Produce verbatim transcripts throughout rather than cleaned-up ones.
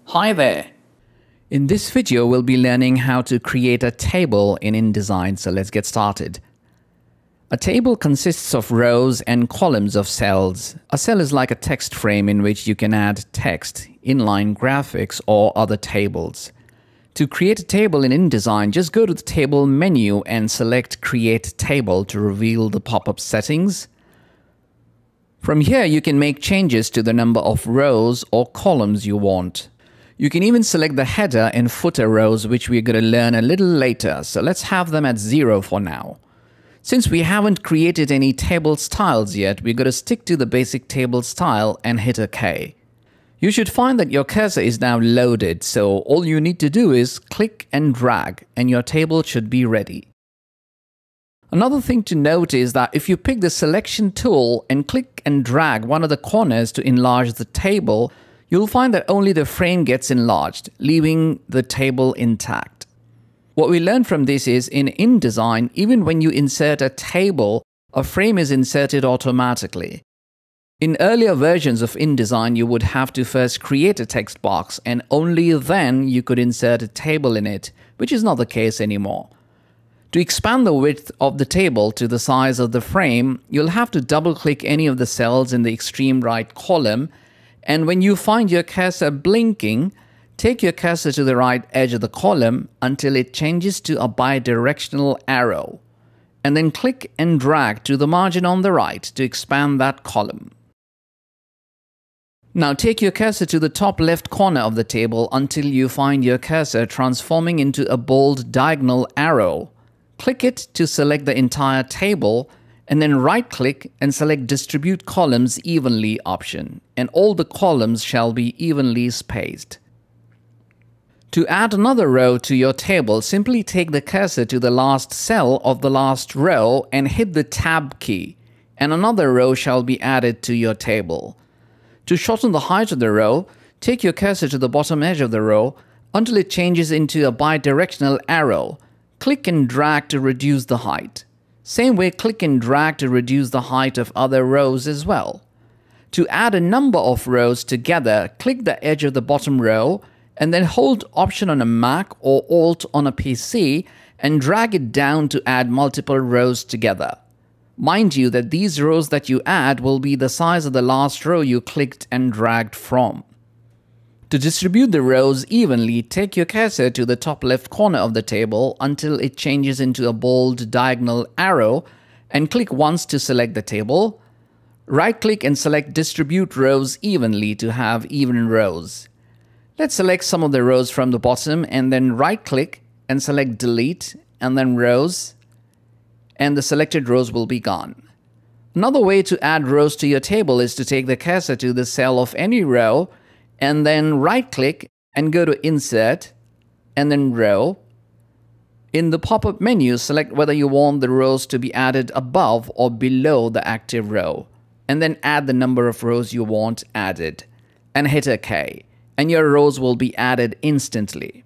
Hi there! In this video, we'll be learning how to create a table in InDesign, so let's get started. A table consists of rows and columns of cells. A cell is like a text frame in which you can add text, inline graphics, or other tables. To create a table in InDesign, just go to the Table menu and select Create Table to reveal the pop-up settings. From here, you can make changes to the number of rows or columns you want. You can even select the header and footer rows, which we're going to learn a little later, so let's have them at zero for now. Since we haven't created any table styles yet, we're going to stick to the basic table style and hit OK. You should find that your cursor is now loaded, so all you need to do is click and drag, and your table should be ready. Another thing to note is that if you pick the selection tool and click and drag one of the corners to enlarge the table, you'll find that only the frame gets enlarged, leaving the table intact. What we learned from this is in InDesign, even when you insert a table, a frame is inserted automatically. In earlier versions of InDesign, you would have to first create a text box and only then you could insert a table in it, which is not the case anymore. To expand the width of the table to the size of the frame, you'll have to double-click any of the cells in the extreme right column, and when you find your cursor blinking, take your cursor to the right edge of the column until it changes to a bidirectional arrow, and then click and drag to the margin on the right to expand that column. Now take your cursor to the top left corner of the table until you find your cursor transforming into a bold diagonal arrow. Click it to select the entire table, and then right-click and select Distribute Columns Evenly option, and all the columns shall be evenly spaced. To add another row to your table, simply take the cursor to the last cell of the last row and hit the Tab key, and another row shall be added to your table. To shorten the height of the row, take your cursor to the bottom edge of the row until it changes into a bidirectional arrow. Click and drag to reduce the height. Same way, click and drag to reduce the height of other rows as well. To add a number of rows together, click the edge of the bottom row and then hold Option on a Mac or Alt on a P C and drag it down to add multiple rows together. Mind you that these rows that you add will be the size of the last row you clicked and dragged from. To distribute the rows evenly, take your cursor to the top left corner of the table until it changes into a bold diagonal arrow and click once to select the table. Right-click and select Distribute Rows Evenly to have even rows. Let's select some of the rows from the bottom and then right-click and select Delete and then Rows, and the selected rows will be gone. Another way to add rows to your table is to take the cursor to the cell of any row and then right-click and go to Insert, and then Row. In the pop-up menu, select whether you want the rows to be added above or below the active row, and then add the number of rows you want added, and hit OK, and your rows will be added instantly.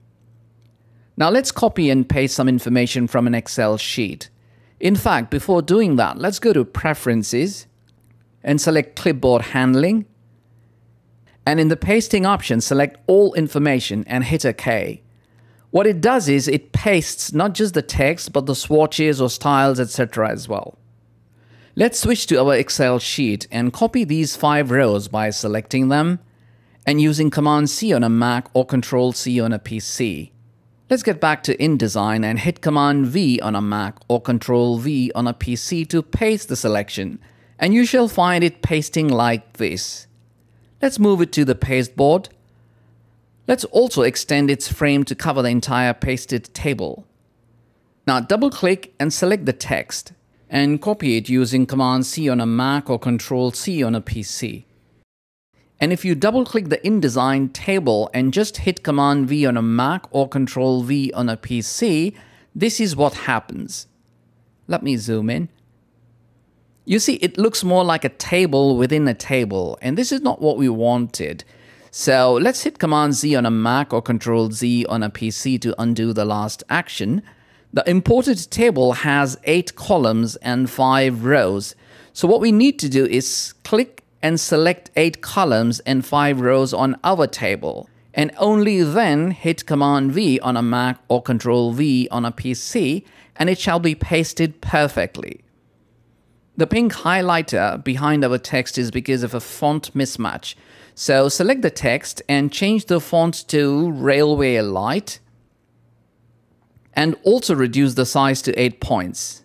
Now let's copy and paste some information from an Excel sheet. In fact, before doing that, let's go to Preferences, and select Clipboard Handling, and in the pasting option, select all information and hit OK. What it does is it pastes not just the text, but the swatches or styles, et cetera as well. Let's switch to our Excel sheet and copy these five rows by selecting them and using Command C on a Mac or Control C on a P C. Let's get back to InDesign and hit Command V on a Mac or Control V on a P C to paste the selection, and you shall find it pasting like this. Let's move it to the pasteboard. Let's also extend its frame to cover the entire pasted table. Now double-click and select the text and copy it using Command C on a Mac or Control C on a P C. And if you double-click the InDesign table and just hit Command V on a Mac or Control V on a P C, this is what happens. Let me zoom in. You see, it looks more like a table within a table, and this is not what we wanted. So let's hit Command Z on a Mac or Control Z on a P C to undo the last action. The imported table has eight columns and five rows. So what we need to do is click and select eight columns and five rows on our table. and only then hit Command V on a Mac or Control V on a P C, and it shall be pasted perfectly. The pink highlighter behind our text is because of a font mismatch. So select the text and change the font to Railway Light, and also reduce the size to eight points.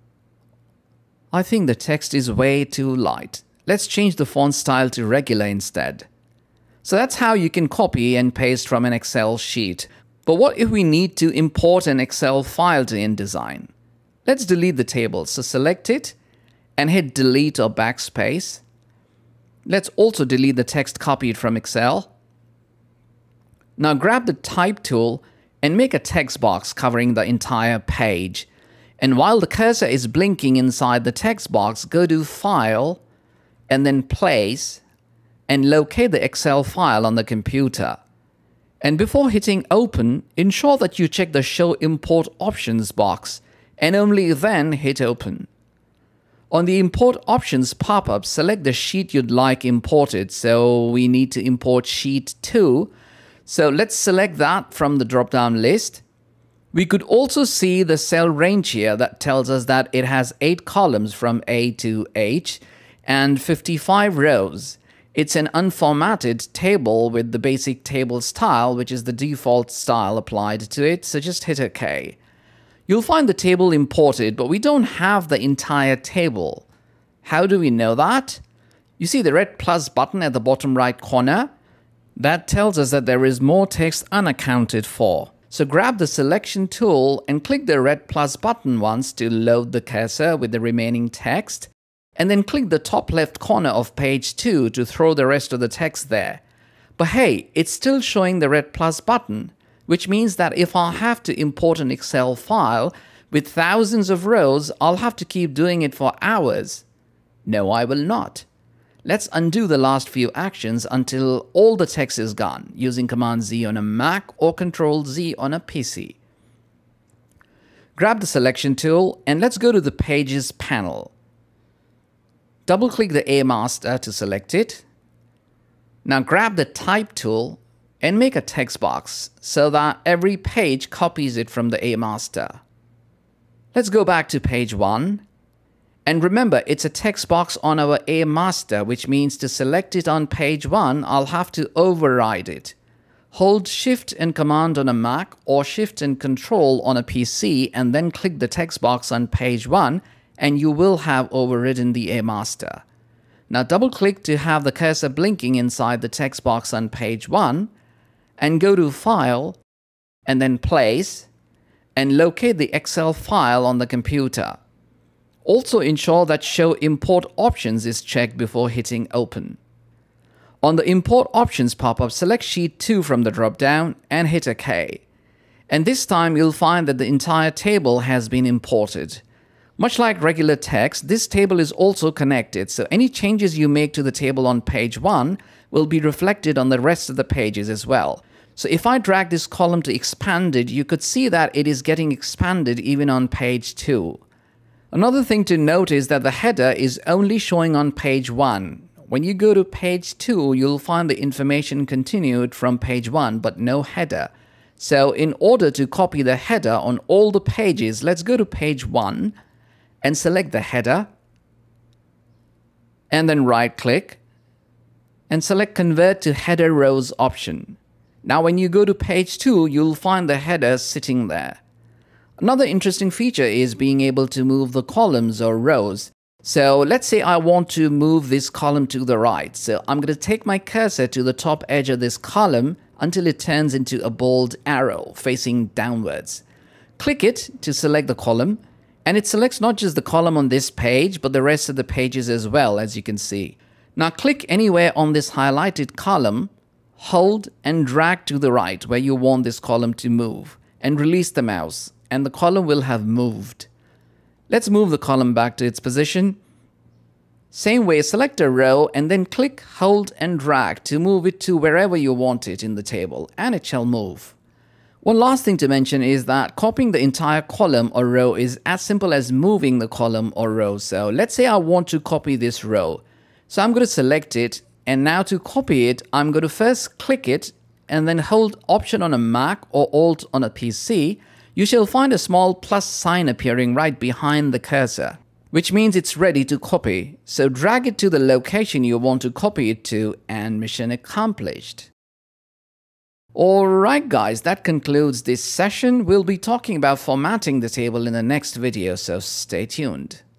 I think the text is way too light. Let's change the font style to regular instead. So that's how you can copy and paste from an Excel sheet. But what if we need to import an Excel file to InDesign? Let's delete the table. So select it and hit delete or backspace. Let's also delete the text copied from Excel. Now grab the type tool and make a text box covering the entire page. And while the cursor is blinking inside the text box, go to File and then Place and locate the Excel file on the computer. And before hitting Open, ensure that you check the Show Import Options box and only then hit Open. On the Import Options pop-up, select the sheet you'd like imported. So we need to import Sheet two. So let's select that from the drop-down list. We could also see the cell range here that tells us that it has eight columns from A to H and fifty-five rows. It's an unformatted table with the basic table style, which is the default style applied to it. So just hit OK. You'll find the table imported, but we don't have the entire table. How do we know that? You see the red plus button at the bottom right corner? That tells us that there is more text unaccounted for. So grab the selection tool and click the red plus button once to load the cursor with the remaining text, and then click the top left corner of page two to throw the rest of the text there. But hey, it's still showing the red plus button, which means that if I have to import an Excel file with thousands of rows, I'll have to keep doing it for hours. No, I will not. Let's undo the last few actions until all the text is gone, using Command Z on a Mac or Control Z on a P C. Grab the selection tool and let's go to the Pages panel. Double-click the A master to select it. Now grab the Type tool and make a text box so that every page copies it from the A master. Let's go back to page one. And remember, it's a text box on our A master, which means to select it on page one, I'll have to override it. Hold Shift and Command on a Mac or Shift and Control on a P C and then click the text box on page one and you will have overridden the A master. Now double-click to have the cursor blinking inside the text box on page one and go to File and then Place and locate the Excel file on the computer. Also ensure that Show Import Options is checked before hitting Open. On the Import Options pop-up, select Sheet two from the drop-down and hit OK. And this time you'll find that the entire table has been imported. Much like regular text, this table is also connected, so any changes you make to the table on page one will be reflected on the rest of the pages as well. So if I drag this column to expanded, you could see that it is getting expanded even on page two. Another thing to note is that the header is only showing on page one. When you go to page two, you'll find the information continued from page one, but no header. So in order to copy the header on all the pages, let's go to page one and select the header, and then right-click and select Convert to Header Rows option. Now when you go to page two, you'll find the header sitting there. Another interesting feature is being able to move the columns or rows. So let's say I want to move this column to the right. So I'm going to take my cursor to the top edge of this column until it turns into a bold arrow facing downwards. Click it to select the column, and it selects not just the column on this page, but the rest of the pages as well, as you can see. Now click anywhere on this highlighted column, hold and drag to the right where you want this column to move, and release the mouse, and the column will have moved. Let's move the column back to its position. Same way, select a row and then click, hold and drag to move it to wherever you want it in the table, and it shall move. One last thing to mention is that copying the entire column or row is as simple as moving the column or row. So let's say I want to copy this row. So I'm going to select it, and now to copy it, I'm going to first click it and then hold Option on a Mac or Alt on a P C, you shall find a small plus sign appearing right behind the cursor, which means it's ready to copy. So drag it to the location you want to copy it to and mission accomplished. Alright guys, that concludes this session. We'll be talking about formatting the table in the next video, so stay tuned.